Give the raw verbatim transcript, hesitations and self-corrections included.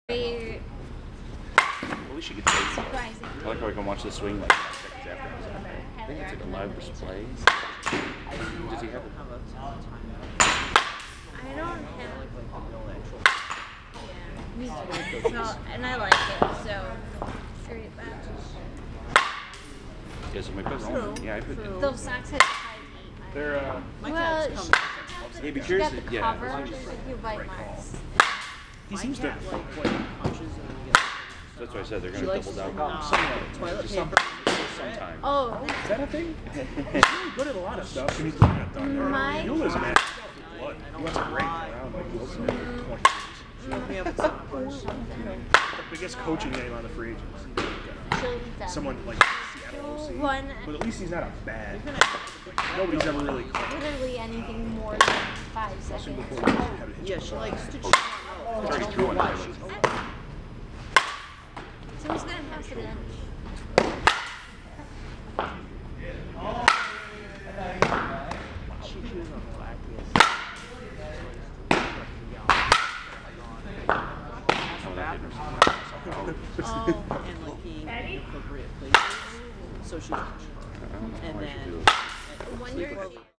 Very At least you get paid. surprising. I like how I can watch the swing like five seconds after. I think it's like a live display. Does he have it? I don't have. Yeah, me too. So, and I like it, so screw that. Yeah, so my cousin. Yeah, I put. Those socks have high heat. They're. Uh, Well, she, yeah, be she curious. got the Yeah. cover. There's a few bite marks. He seems to. That's what I said. They're gonna double down. Uh, toilet Some, paper. sometimes. Oh, Is that a thing? He's really good at a lot of stuff. And he's looking at Thunder. My- Eula's mad. Blood. He wants to break around like Wilson for twenty years. We have a son. The biggest coaching name on the free agents. chili them. Someone like Seattle O C. One, But at least he's not a bad. Like, nobody's ever really caught him. literally anything more than five Especially seconds. before he had a hitch. Yeah, she likes to chew on It's already those. through on Why? highlights. So who's gonna pass it in? She chews on the black. Oh, And like being in appropriate places. So she's I don't know and why I should do then this. wonder if